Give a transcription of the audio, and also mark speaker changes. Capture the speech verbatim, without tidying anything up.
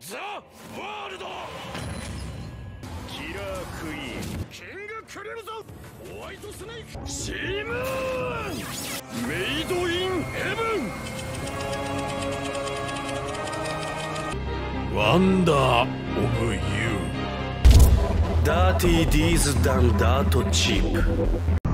Speaker 1: ザ・ワールドキラークイーンキングクリムゾンホワイトスネークシームーンメイドインヘブンワンダーオブユーダーティーディーズダンダートチープ